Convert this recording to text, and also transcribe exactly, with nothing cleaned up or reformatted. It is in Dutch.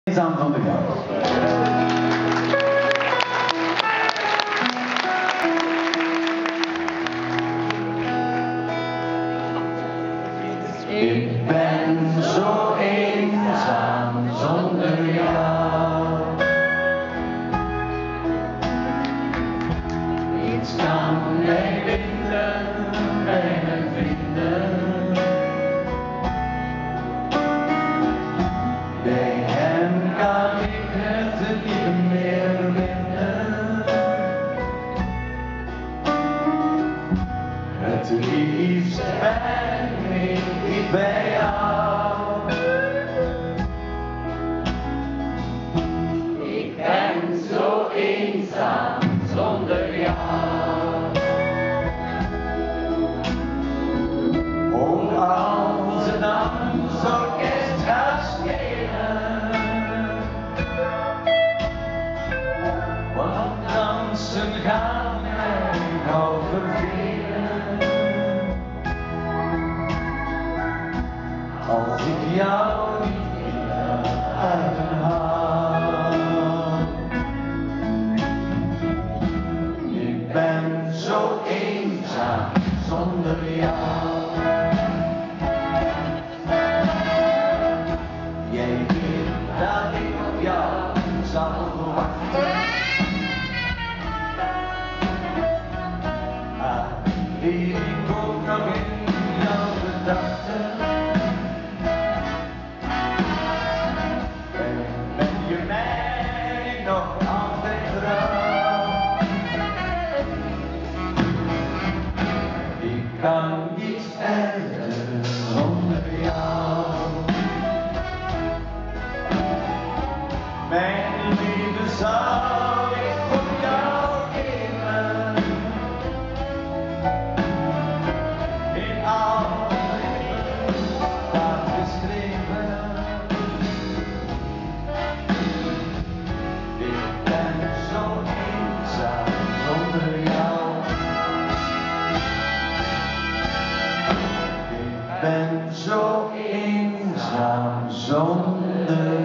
Eenzaam zonder jou. Ik ben zo eenzaam zonder jou. Niets kan mij vinden bij mijn vrienden. Bij hem kan ik het niet meer vinden. Het liefst ben ik niet bij jou. Ik ben zo eenzaam zonder jou. Oh, als een dansorkest gaat spelen, want dansen gaat mij nou vervelen. Als ik jou niet meer uithaal. Ik ben zo eenzaam zonder jou. Jij weet dat ik op jou zal wachten. Ah, leef ik ook nog in jouw gedachten. En ben je mij nog altijd trouw. Ik kan niet verder zonder jou. Mijn liefde zou ik voor jou geven. In al leven staat geschreven. Ik ben zo eenzaam zonder jou. Ik ben zo eenzaam zonder jou.